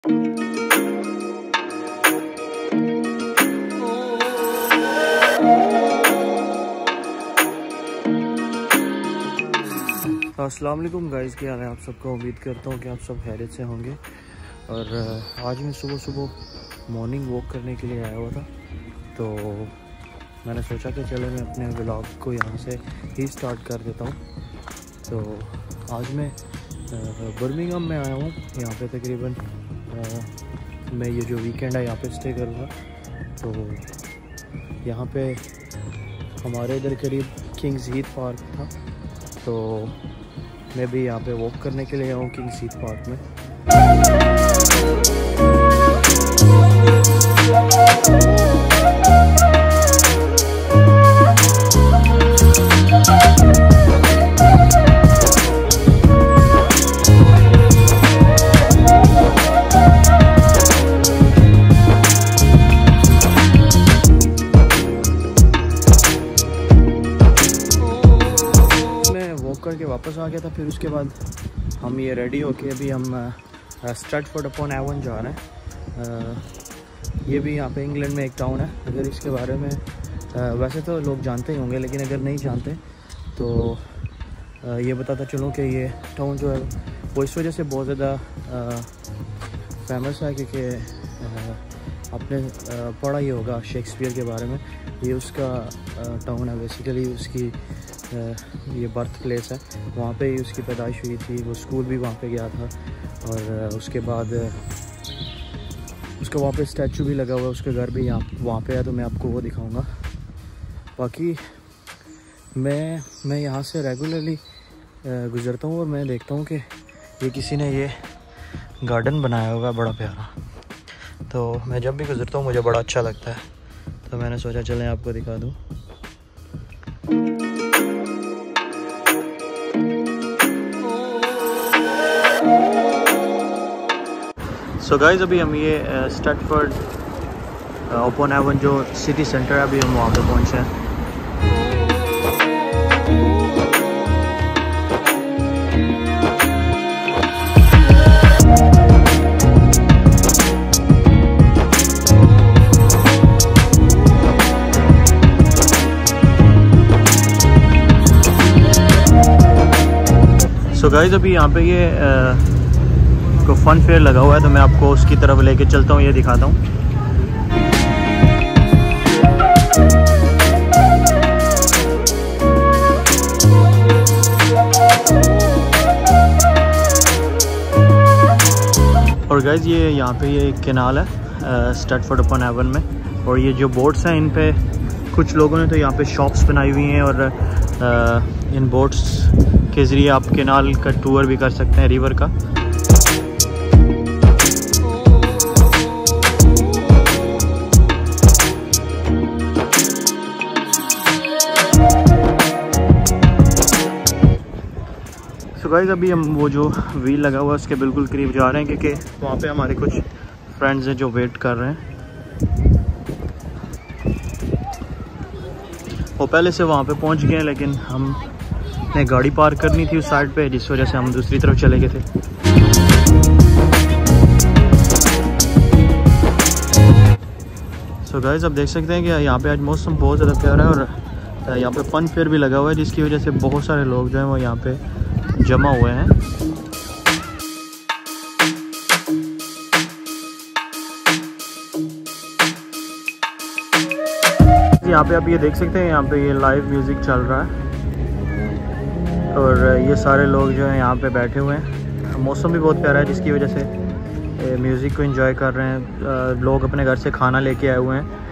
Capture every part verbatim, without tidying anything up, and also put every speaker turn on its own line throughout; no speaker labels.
अस्सलाम वालेकुम गाइस, क्या हाल है आप सबका। उम्मीद करता हूँ कि आप सब खैरियत से होंगे। और आज मैं सुबह सुबह मॉर्निंग वॉक करने के लिए आया हुआ था, तो मैंने सोचा कि चलो मैं अपने व्लॉग को यहाँ से ही स्टार्ट कर देता हूँ। तो आज मैं बर्मिंघम में आया हूँ। यहाँ पे तकरीबन मैं ये जो वीकेंड है यहाँ पे स्टे करूँगा। तो यहाँ पे हमारे इधर करीब किंग्स हीथ पार्क था, तो मैं भी यहाँ पे वॉक करने के लिए आया हूँ किंग्स हीथ पार्क में। करके वापस आ गया था। फिर उसके बाद हम ये रेडी होके अभी हम स्ट्रैटफोर्ड अपॉन एवन जा रहे हैं। ये भी यहाँ पे इंग्लैंड में एक टाउन है। अगर इसके बारे में वैसे तो लोग जानते ही होंगे, लेकिन अगर नहीं जानते तो ये बताता चलूँ कि ये टाउन जो है वो इस वजह से बहुत ज़्यादा फेमस है क्योंकि आपने पढ़ा ही होगा शेक्सपियर के बारे में। ये उसका टाउन है, बेसिकली उसकी ये बर्थ प्लेस है। वहाँ पे ही उसकी पैदाइश हुई थी। वो स्कूल भी वहाँ पे गया था और उसके बाद उसका वहाँ पे स्टैचू भी लगा हुआ है। उसका घर भी यहाँ वहाँ पे है, तो मैं आपको वो दिखाऊंगा। बाकी मैं मैं यहाँ से रेगुलरली गुज़रता हूँ और मैं देखता हूँ कि ये किसी ने ये गार्डन बनाया होगा बड़ा प्यारा। तो मैं जब भी गुज़रता हूँ मुझे बड़ा अच्छा लगता है, तो मैंने सोचा चलें आपको दिखा दूँ। सो so गाइज़, अभी हम ये स्ट्रैटफोर्ड अपॉन एवन जो सिटी सेंटर है, अभी हम वहाँ पे पहुँचे हैं। सो so गाइज़, अभी यहाँ पे ये uh, को फन फेयर लगा हुआ है, तो मैं आपको उसकी तरफ लेके चलता हूँ, ये दिखाता हूँ। और गाइज ये यहाँ पे ये एक कैनाल है स्ट्रैटफोर्ड अपॉन एवन में, और ये जो बोट्स हैं इन पे कुछ लोगों ने तो यहाँ पे शॉप्स बनाई हुई हैं, और आ, इन बोट्स के ज़रिए आप कैनाल का टूर भी कर सकते हैं, रिवर का। तो गाइस, अभी हम वो जो व्हील लगा हुआ है उसके बिल्कुल करीब जा रहे हैं, क्योंकि वहाँ पे हमारे कुछ फ्रेंड्स हैं जो वेट कर रहे हैं। वो पहले से वहाँ पे पहुँच गए हैं, लेकिन हमने गाड़ी पार्क करनी थी उस साइड पे, जिस वजह से हम दूसरी तरफ चले गए थे। सो गाइस, अब देख सकते हैं कि यहाँ पे आज मौसम बहुत ज़्यादा प्यारा है, और यहाँ पे फन फेयर भी लगा हुआ है, जिसकी वजह से बहुत सारे लोग जो हैं वो यहाँ पे जमा हुए हैं। यहाँ पे आप ये देख सकते हैं, यहाँ पे ये लाइव म्यूज़िक चल रहा है, और ये सारे लोग जो हैं यहाँ पे बैठे हुए हैं। मौसम भी बहुत प्यारा है, जिसकी वजह से म्यूज़िक को एंजॉय कर रहे हैं। लोग अपने घर से खाना लेके आए हुए हैं।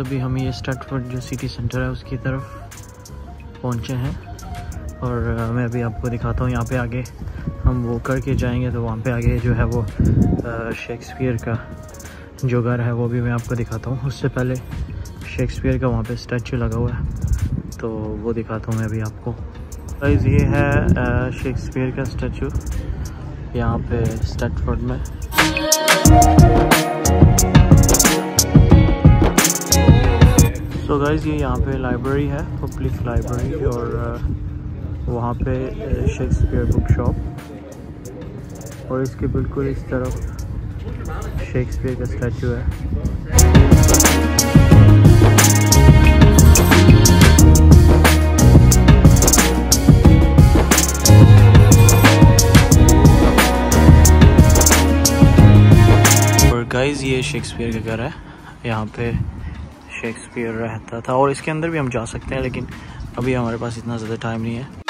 अभी हम ये स्टैटफोर्ड जो सिटी सेंटर है उसकी तरफ पहुंचे हैं और मैं अभी आपको दिखाता हूँ। यहाँ पे आगे हम वो करके जाएंगे तो वहाँ पे आगे जो है वो शेक्सपियर का जो घर है वो भी मैं आपको दिखाता हूँ। उससे पहले शेक्सपियर का वहाँ पे स्टैचू लगा हुआ है तो वो दिखाता हूँ मैं अभी आपको। गाइस ये है शेक्सपियर का स्टैचू यहाँ पे स्टैटफोर्ड में। सो गाइस ये यहाँ पे लाइब्रेरी है, पब्लिक लाइब्रेरी, और वहाँ पे शेक्सपियर बुक शॉप और इसके बिल्कुल इस तरफ शेक्सपियर का स्टैचू है। और गाइस ये शेक्सपियर का घर है, यहाँ पे शेक्सपियर रहता था और इसके अंदर भी हम जा सकते हैं लेकिन अभी हमारे पास इतना ज़्यादा टाइम नहीं है।